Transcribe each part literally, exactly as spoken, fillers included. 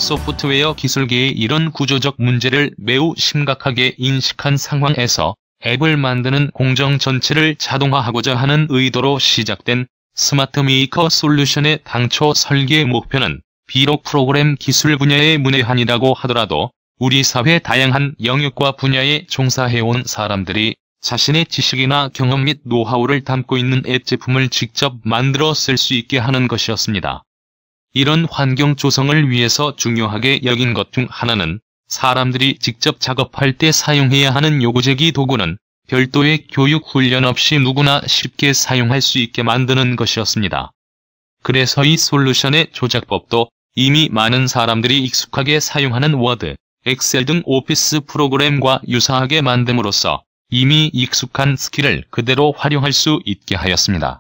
소프트웨어 기술계의 이런 구조적 문제를 매우 심각하게 인식한 상황에서 앱을 만드는 공정 전체를 자동화하고자 하는 의도로 시작된 스마트 메이커 솔루션의 당초 설계 목표는 비록 프로그램 기술 분야의 문외한이라고 하더라도 우리 사회 다양한 영역과 분야에 종사해온 사람들이 자신의 지식이나 경험 및 노하우를 담고 있는 앱 제품을 직접 만들어 쓸 수 있게 하는 것이었습니다. 이런 환경 조성을 위해서 중요하게 여긴 것 중 하나는 사람들이 직접 작업할 때 사용해야 하는 요구제기 도구는 별도의 교육 훈련 없이 누구나 쉽게 사용할 수 있게 만드는 것이었습니다. 그래서 이 솔루션의 조작법도 이미 많은 사람들이 익숙하게 사용하는 워드, 엑셀 등 오피스 프로그램과 유사하게 만듦으로써 이미 익숙한 스킬을 그대로 활용할 수 있게 하였습니다.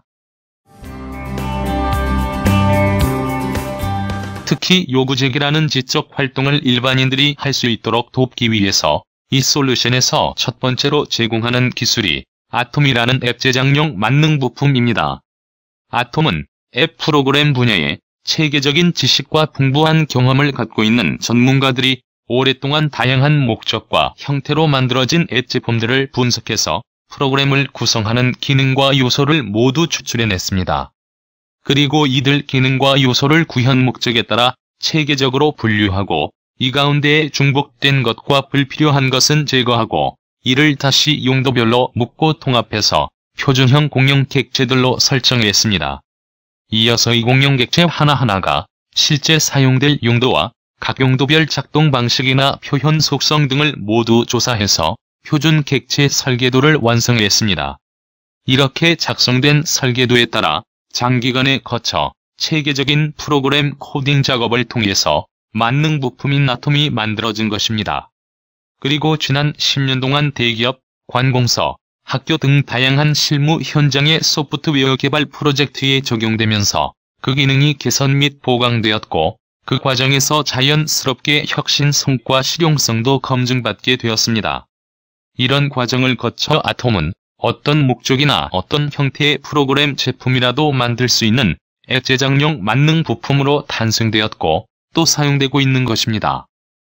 특히 요구제기라는 지적 활동을 일반인들이 할 수 있도록 돕기 위해서 이 솔루션에서 첫 번째로 제공하는 기술이 아톰이라는 앱 제작용 만능 부품입니다. 아톰은 앱 프로그램 분야에 체계적인 지식과 풍부한 경험을 갖고 있는 전문가들이 오랫동안 다양한 목적과 형태로 만들어진 앱 제품들을 분석해서 프로그램을 구성하는 기능과 요소를 모두 추출해냈습니다. 그리고 이들 기능과 요소를 구현 목적에 따라 체계적으로 분류하고 이 가운데에 중복된 것과 불필요한 것은 제거하고 이를 다시 용도별로 묶고 통합해서 표준형 공용 객체들로 설정했습니다. 이어서 이 공용 객체 하나하나가 실제 사용될 용도와 각 용도별 작동 방식이나 표현 속성 등을 모두 조사해서 표준 객체 설계도를 완성했습니다. 이렇게 작성된 설계도에 따라 장기간에 거쳐 체계적인 프로그램 코딩 작업을 통해서 만능 부품인 아톰이 만들어진 것입니다. 그리고 지난 십 년 동안 대기업, 관공서, 학교 등 다양한 실무 현장의 소프트웨어 개발 프로젝트에 적용되면서 그 기능이 개선 및 보강되었고 그 과정에서 자연스럽게 혁신성과 실용성도 검증받게 되었습니다. 이런 과정을 거쳐 아톰은 어떤 목적이나 어떤 형태의 프로그램 제품이라도 만들 수 있는 앱 제작용 만능 부품으로 탄생되었고 또 사용되고 있는 것입니다.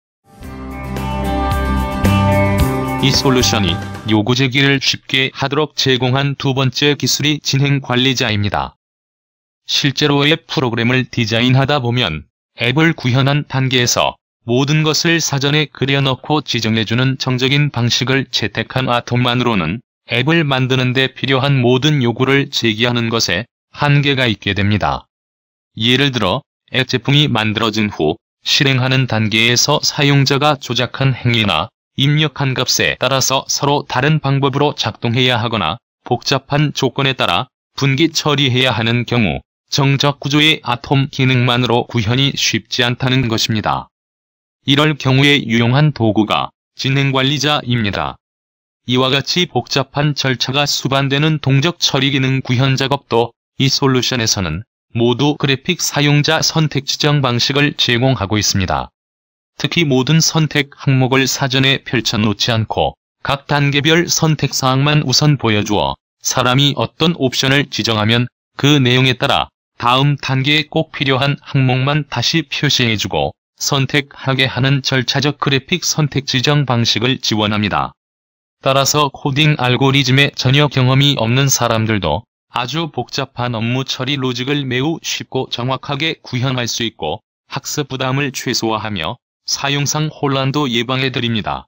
이 솔루션이 요구제기를 쉽게 하도록 제공한 두 번째 기술이 진행관리자입니다. 실제로 앱 프로그램을 디자인하다 보면 앱을 구현한 단계에서 모든 것을 사전에 그려넣고 지정해주는 정적인 방식을 채택한 아톰만으로는 앱을 만드는 데 필요한 모든 요구를 제기하는 것에 한계가 있게 됩니다. 예를 들어 앱 제품이 만들어진 후 실행하는 단계에서 사용자가 조작한 행위나 입력한 값에 따라서 서로 다른 방법으로 작동해야 하거나 복잡한 조건에 따라 분기 처리해야 하는 경우 정적 구조의 아톰 기능만으로 구현이 쉽지 않다는 것입니다. 이럴 경우에 유용한 도구가 진행관리자입니다. 이와 같이 복잡한 절차가 수반되는 동적 처리 기능 구현 작업도 이 솔루션에서는 모두 그래픽 사용자 선택 지정 방식을 제공하고 있습니다. 특히 모든 선택 항목을 사전에 펼쳐놓지 않고 각 단계별 선택 사항만 우선 보여주어 사람이 어떤 옵션을 지정하면 그 내용에 따라 다음 단계에 꼭 필요한 항목만 다시 표시해주고 선택하게 하는 절차적 그래픽 선택 지정 방식을 지원합니다. 따라서 코딩 알고리즘에 전혀 경험이 없는 사람들도 아주 복잡한 업무 처리 로직을 매우 쉽고 정확하게 구현할 수 있고 학습 부담을 최소화하며 사용상 혼란도 예방해드립니다.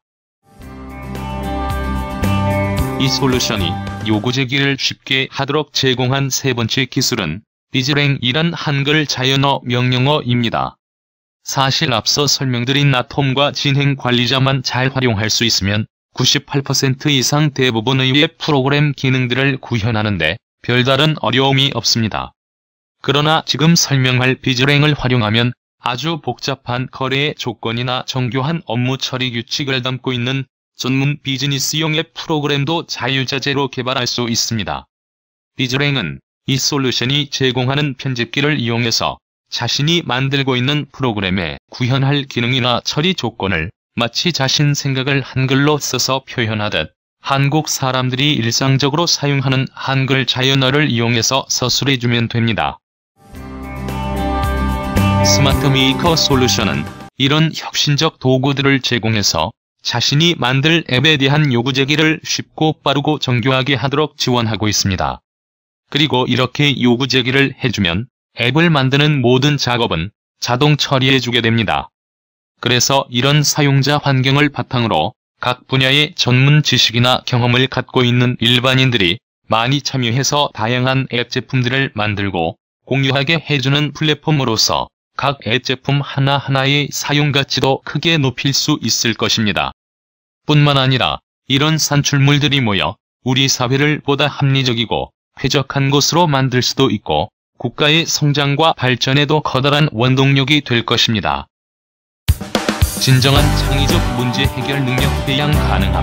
이 솔루션이 요구제기를 쉽게 하도록 제공한 세 번째 기술은 비즈랭이란 한글 자연어 명령어입니다. 사실 앞서 설명드린 아톰과 진행관리자만 잘 활용할 수 있으면 구십팔 퍼센트 이상 대부분의 웹 프로그램 기능들을 구현하는데 별다른 어려움이 없습니다. 그러나 지금 설명할 비즈랭을 활용하면 아주 복잡한 거래의 조건이나 정교한 업무 처리 규칙을 담고 있는 전문 비즈니스용 앱 프로그램도 자유자재로 개발할 수 있습니다. 비즈랭은 이 솔루션이 제공하는 편집기를 이용해서 자신이 만들고 있는 프로그램에 구현할 기능이나 처리 조건을 마치 자신 생각을 한글로 써서 표현하듯 한국 사람들이 일상적으로 사용하는 한글 자연어를 이용해서 서술해주면 됩니다. 스마트 메이커 솔루션은 이런 혁신적 도구들을 제공해서 자신이 만들 앱에 대한 요구 제기를 쉽고 빠르고 정교하게 하도록 지원하고 있습니다. 그리고 이렇게 요구 제기를 해주면 앱을 만드는 모든 작업은 자동 처리해주게 됩니다. 그래서 이런 사용자 환경을 바탕으로 각 분야의 전문 지식이나 경험을 갖고 있는 일반인들이 많이 참여해서 다양한 앱 제품들을 만들고 공유하게 해주는 플랫폼으로서 각 앱 제품 하나하나의 사용 가치도 크게 높일 수 있을 것입니다. 뿐만 아니라 이런 산출물들이 모여 우리 사회를 보다 합리적이고 쾌적한 곳으로 만들 수도 있고 국가의 성장과 발전에도 커다란 원동력이 될 것입니다. 진정한 창의적 문제 해결 능력 배양 가능함.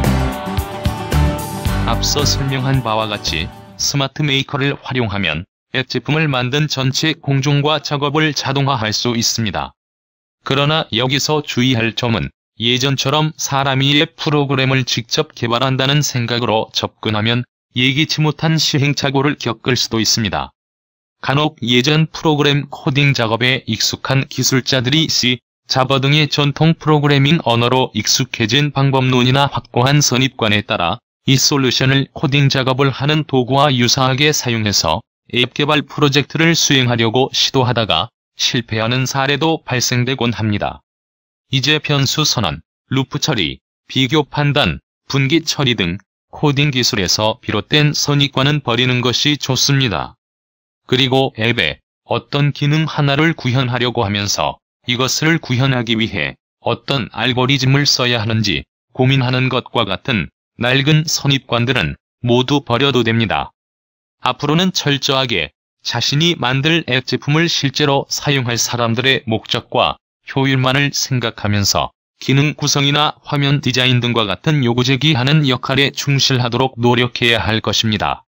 앞서 설명한 바와 같이 스마트 메이커를 활용하면 앱 제품을 만든 전체 공정과 작업을 자동화할 수 있습니다. 그러나 여기서 주의할 점은 예전처럼 사람이 앱 프로그램을 직접 개발한다는 생각으로 접근하면 예기치 못한 시행착오를 겪을 수도 있습니다. 간혹 예전 프로그램 코딩 작업에 익숙한 기술자들이 C, 자바 등의 전통 프로그래밍 언어로 익숙해진 방법론이나 확고한 선입관에 따라 이 솔루션을 코딩 작업을 하는 도구와 유사하게 사용해서 앱 개발 프로젝트를 수행하려고 시도하다가 실패하는 사례도 발생되곤 합니다. 이제 변수 선언, 루프 처리, 비교 판단, 분기 처리 등 코딩 기술에서 비롯된 선입관은 버리는 것이 좋습니다. 그리고 앱에 어떤 기능 하나를 구현하려고 하면서 이것을 구현하기 위해 어떤 알고리즘을 써야 하는지 고민하는 것과 같은 낡은 선입관들은 모두 버려도 됩니다. 앞으로는 철저하게 자신이 만들 앱 제품을 실제로 사용할 사람들의 목적과 효율만을 생각하면서 기능 구성이나 화면 디자인 등과 같은 요구 제기하는 역할에 충실하도록 노력해야 할 것입니다.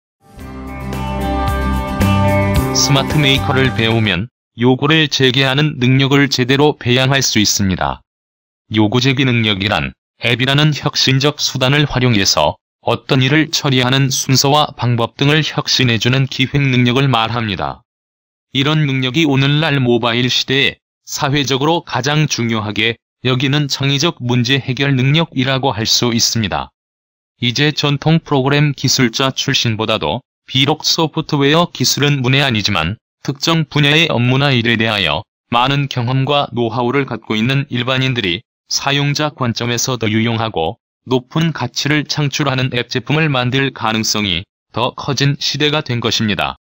스마트 메이커를 배우면 요구를 제기하는 능력을 제대로 배양할 수 있습니다. 요구 제기 능력이란 앱이라는 혁신적 수단을 활용해서 어떤 일을 처리하는 순서와 방법 등을 혁신해주는 기획 능력을 말합니다. 이런 능력이 오늘날 모바일 시대에 사회적으로 가장 중요하게 여기는 창의적 문제 해결 능력이라고 할 수 있습니다. 이제 전통 프로그램 기술자 출신보다도 비록 소프트웨어 기술은 문외한이지만 특정 분야의 업무나 일에 대하여 많은 경험과 노하우를 갖고 있는 일반인들이 사용자 관점에서 더 유용하고 높은 가치를 창출하는 앱 제품을 만들 가능성이 더 커진 시대가 된 것입니다.